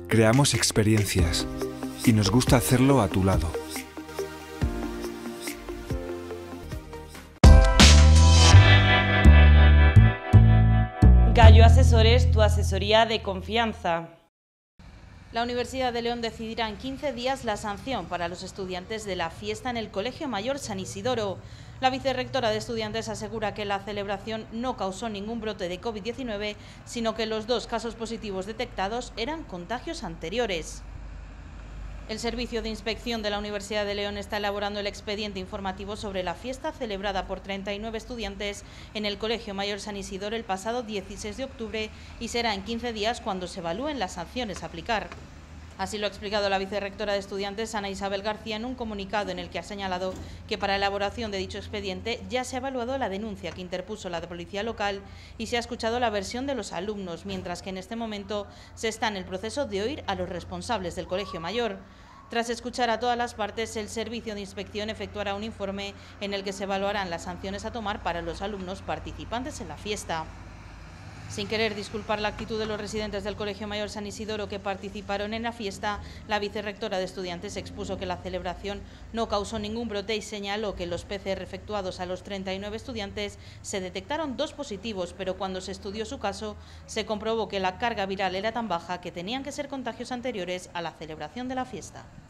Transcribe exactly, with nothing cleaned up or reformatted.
Creamos experiencias y nos gusta hacerlo a tu lado. Gallo Asesores, tu asesoría de confianza. La Universidad de León decidirá en quince días la sanción para los estudiantes de la fiesta en el Colegio Mayor San Isidoro. La vicerrectora de Estudiantes asegura que la celebración no causó ningún brote de COVID diecinueve, sino que los dos casos positivos detectados eran contagios anteriores. El Servicio de Inspección de la Universidad de León está elaborando el expediente informativo sobre la fiesta celebrada por treinta y nueve estudiantes en el Colegio Mayor San Isidoro el pasado dieciséis de octubre y será en quince días cuando se evalúen las sanciones a aplicar. Así lo ha explicado la vicerrectora de Estudiantes, Ana Isabel García, en un comunicado en el que ha señalado que para la elaboración de dicho expediente ya se ha evaluado la denuncia que interpuso la de Policía Local y se ha escuchado la versión de los alumnos, mientras que en este momento se está en el proceso de oír a los responsables del Colegio Mayor. Tras escuchar a todas las partes, el Servicio de Inspección efectuará un informe en el que se evaluarán las sanciones a tomar para los alumnos participantes en la fiesta. Sin querer disculpar la actitud de los residentes del Colegio Mayor San Isidoro que participaron en la fiesta, la vicerrectora de Estudiantes expuso que la celebración no causó ningún brote y señaló que en los P C R efectuados a los treinta y nueve estudiantes se detectaron dos positivos, pero cuando se estudió su caso se comprobó que la carga viral era tan baja que tenían que ser contagios anteriores a la celebración de la fiesta.